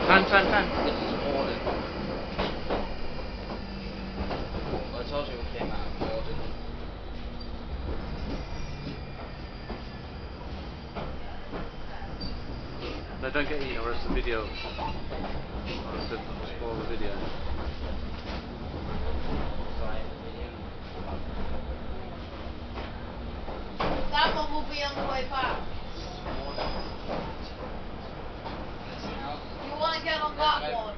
Fan. This is Morden. I told you we came out of Morden. No, don't get eaten or else the video. Or else it'll spoil the video. Sorry, the video. That one will be on the way back. You want to get on that one?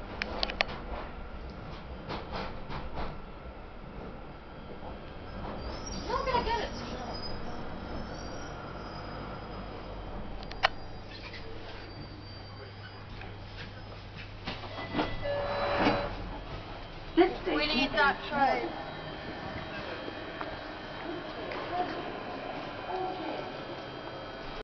You're not going to get it, Tina. We need that train.